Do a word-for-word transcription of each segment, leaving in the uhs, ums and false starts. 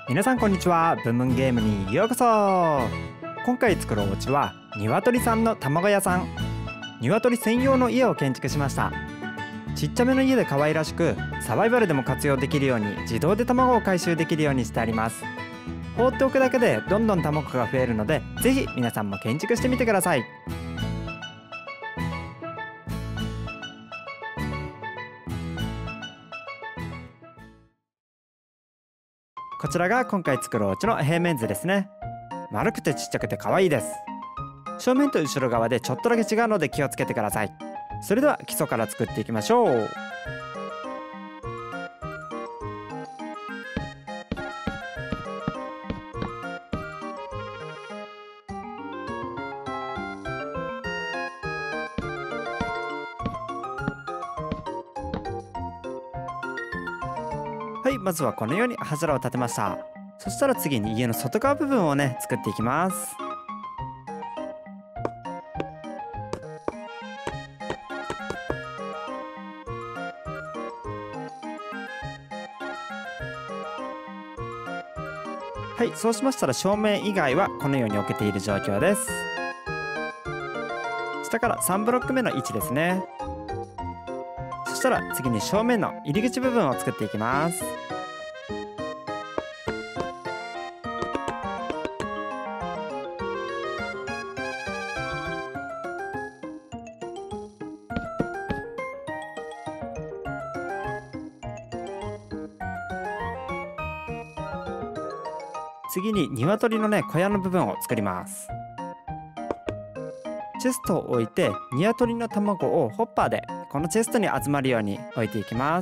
皆さんこんにちは。ブンブンゲームにようこそ。今回作るお家は鶏さんの卵屋さん。鶏専用の家を建築しました。ちっちゃめの家で可愛らしく、サバイバルでも活用できるように自動で卵を回収できるようにしてあります。放っておくだけでどんどん卵が増えるので、ぜひ皆さんも建築してみてください。こちらが今回作るお家の平面図ですね。丸くてちっちゃくて可愛いです。正面と後ろ側でちょっとだけ違うので気をつけてください。それでは基礎から作っていきましょう。はい、まずはこのように柱を立てました。そしたら次に家の外側部分をね作っていきます。はい、そうしましたら正面以外はこのように置けている状況です。下からさんブロック目の位置ですね。そしたら次に正面の入り口部分を作っていきます。次に鶏のね小屋の部分を作ります。チェストを置いて鶏の卵をホッパーでこのチェストに集まるように置いていきます。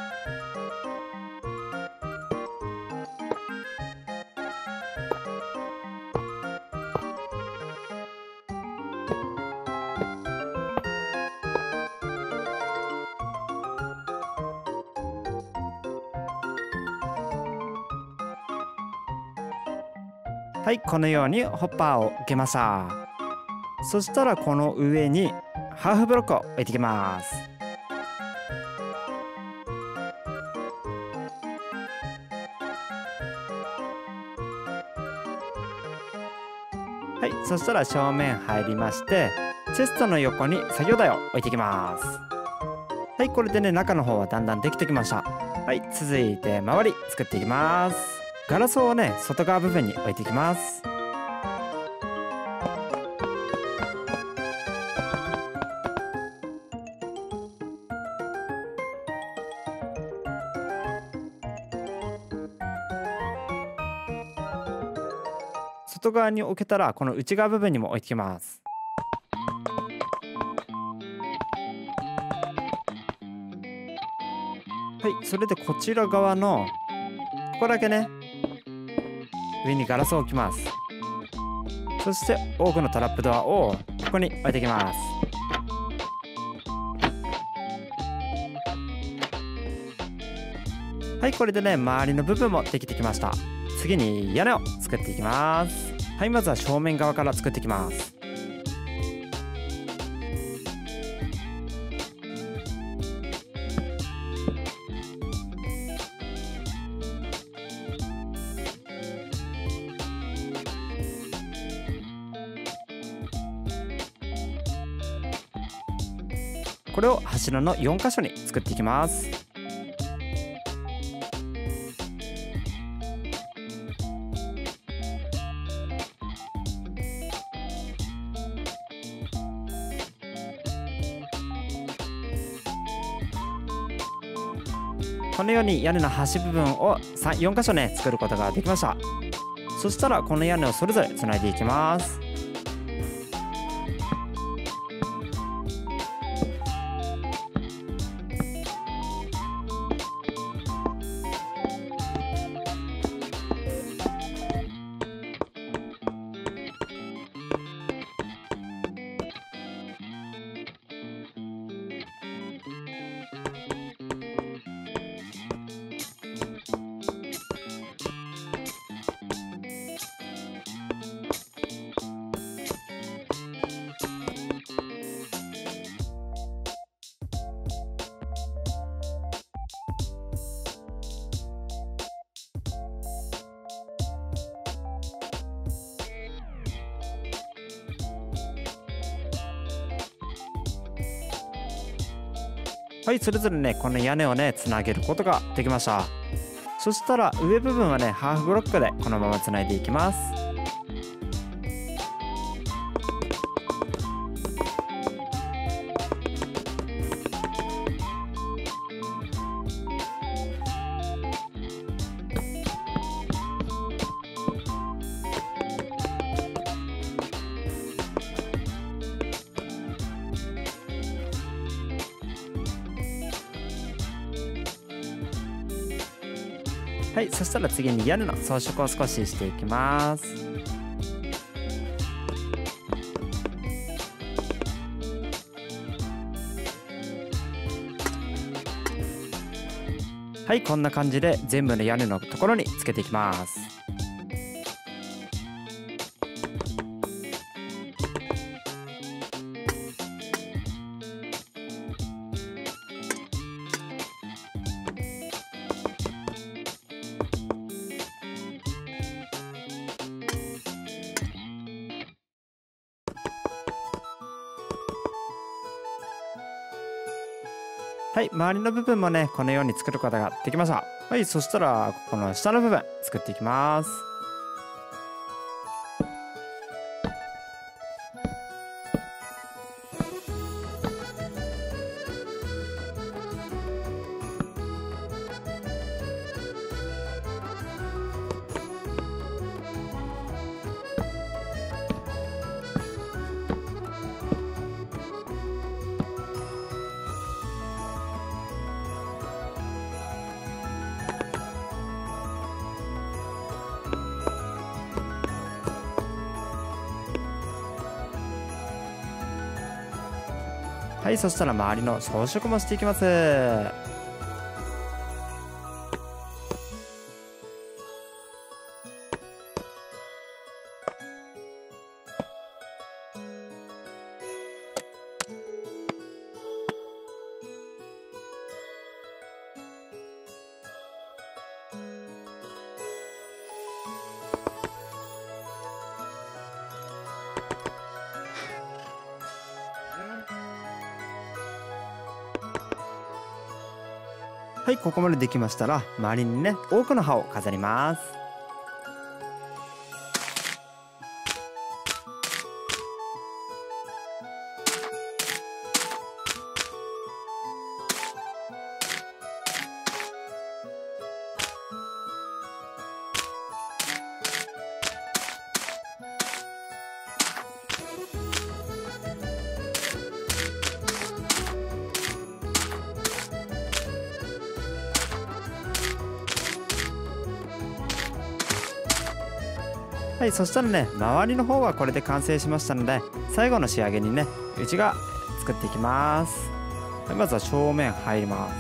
はい、このようにホッパーを置けました。そしたらこの上にハーフブロックを置いていきます。はい、そしたら正面入りまして、チェストの横に作業台を置いていきます。はい、これでね中の方はだんだんできてきました。はい、続いて周り作っていきます。ガラスをね外側部分に置いていきます。外側に置けたらこの内側部分にも置いてきます。はい、それでこちら側のここだけね上にガラスを置きます。そして多くのトラップドアをここに置いていきます。はい、これでね周りの部分もできてきました。次に屋根を作っていきます。はい、まずは正面側から作っていきます。これを柱のよん箇所に作っていきます。このように屋根の端部分をよん箇所ね作ることができました。そしたらこの屋根をそれぞれつないでいきます。 はい、それぞれねこの屋根をねつなげることができました。そしたら上部分はねハーフブロックでこのままつないでいきます。はい、そしたら次に屋根の装飾を少ししていきます。はい、こんな感じで全部の屋根のところにつけていきます。はい、周りの部分もねこのように作ることができました。はい、そしたらここの下の部分作っていきます。はい、そしたら周りの装飾もしていきます。はい、ここまでできましたら周りにね多くの葉を飾ります。はい、そしたらね周りの方はこれで完成しましたので、最後の仕上げにね内側作っていきます。はい、まずは正面入ります。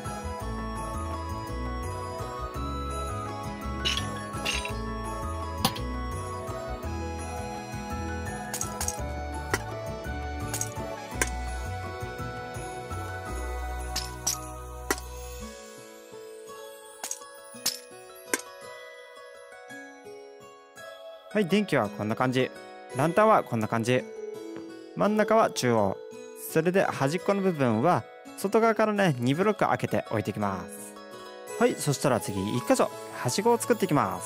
はい、電気はこんな感じ、ランタンはこんな感じ、真ん中は中央、それで端っこの部分は外側からねにブロック開けて置いていきます。はい、そしたら次いっ箇所はしごを作っていきます。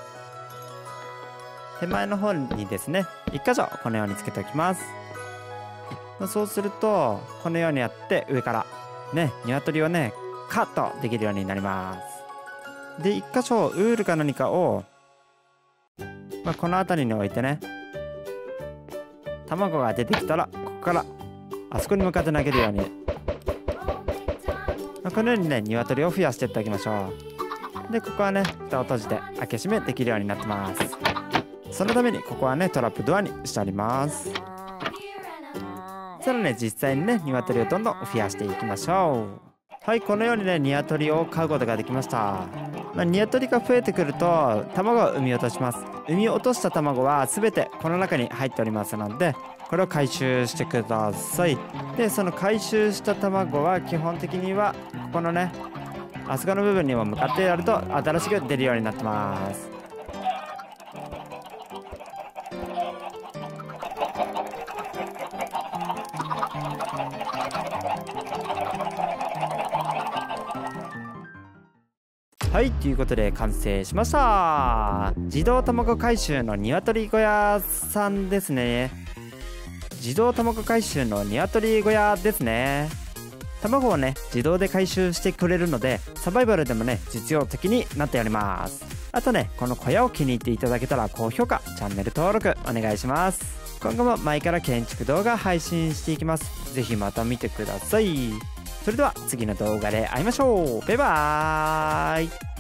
手前の方にですねいっ箇所このようにつけておきます。そうするとこのようにやって上からね鶏をねカットできるようになります。でいっ箇所ウールか何かをまあこの辺りに置いてね、卵が出てきたらここからあそこに向かって投げるように、まあ、このようにね鶏を増やしていっておきましょう。でここはね蓋を閉じて開け閉めできるようになってます。そのためにここはねトラップドアにしてあります。さらにね実際にね鶏をどんどん増やしていきましょう。はい、このようにね鶏を飼うことができました。まあ、鶏が増えてくると卵を産み落とします。産み落とした卵は全てこの中に入っておりますので、これを回収してください。でその回収した卵は基本的にはここのねあそこの部分にも向かってやると新しく出るようになってます。 はい、ということで完成しました。自動卵回収の鶏小屋さんですね。自動卵回収の鶏小屋ですね。卵をね自動で回収してくれるので、サバイバルでもね実用的になっております。あとね、この小屋を気に入っていただけたら高評価、チャンネル登録お願いします。今後も前から建築動画配信していきます。ぜひまた見てください。それでは次の動画で会いましょう。バイバーイ。